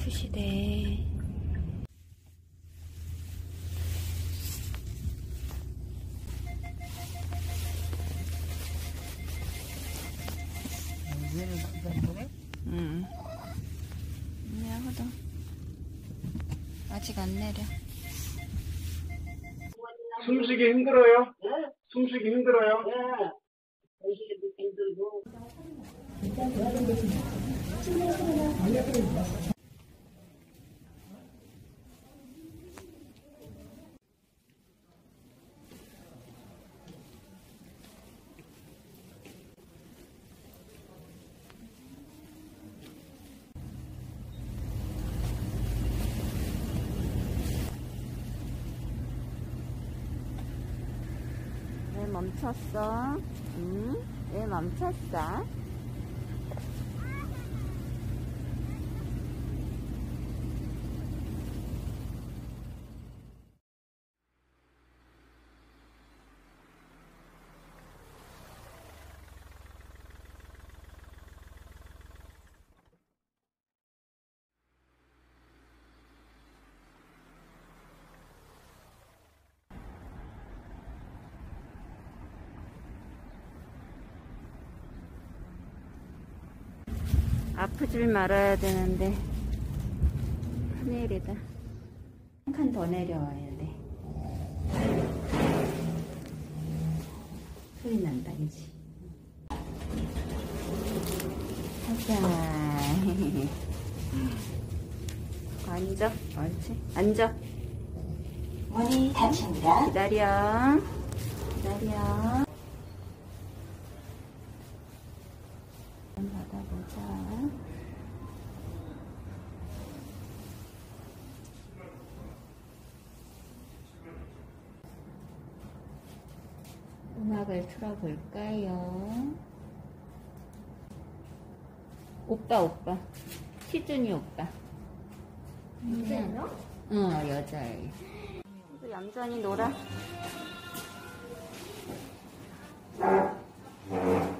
아프시대. 응. 미안하다. 아직 안 내려. 숨쉬기 힘들어요? 네? 숨쉬기 힘들어요? 네. 숨쉬기도 힘들고. 왜 멈췄어? 응? 왜 멈췄어? 아프질 말아야 되는데 큰일이다. 한 칸 더 내려와야 돼. 소리 난다, 그치? 가자. 앉아. 옳지. 앉아. 문이 닫힙니다. 기다려. 기다려. 받아보자. 음악을 틀어볼까요? 오빠. 시준이 오빠. 여자예요? 응, 여자애. 얌전히 놀아.